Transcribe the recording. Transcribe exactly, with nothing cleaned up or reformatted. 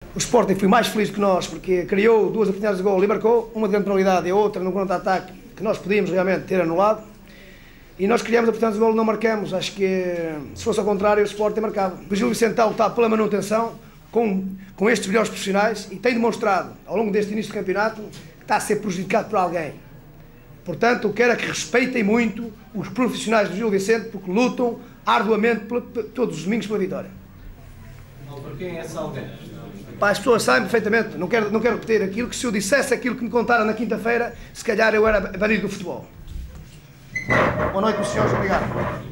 O Sporting foi mais feliz que nós, porque criou duas oportunidades de gol e marcou, uma de grande penalidade e a outra no contra-ataque, que nós podíamos realmente ter anulado. E nós criamos a oportunidade de gol e não marcamos. Acho que, se fosse ao contrário, o Sporting marcava. O Gil Vicente está a lutar pela manutenção com, com estes melhores profissionais e tem demonstrado, ao longo deste início de campeonato, que está a ser prejudicado por alguém. Portanto, quero é que respeitem muito os profissionais do Gil Vicente, porque lutam arduamente todos os domingos pela vitória. Por quem é esse alguém? Pá, as pessoas sabem perfeitamente, não quero, não quero repetir aquilo, que se eu dissesse aquilo que me contaram na quinta-feira, se calhar eu era banido do futebol. Boa noite, meus senhores, obrigado.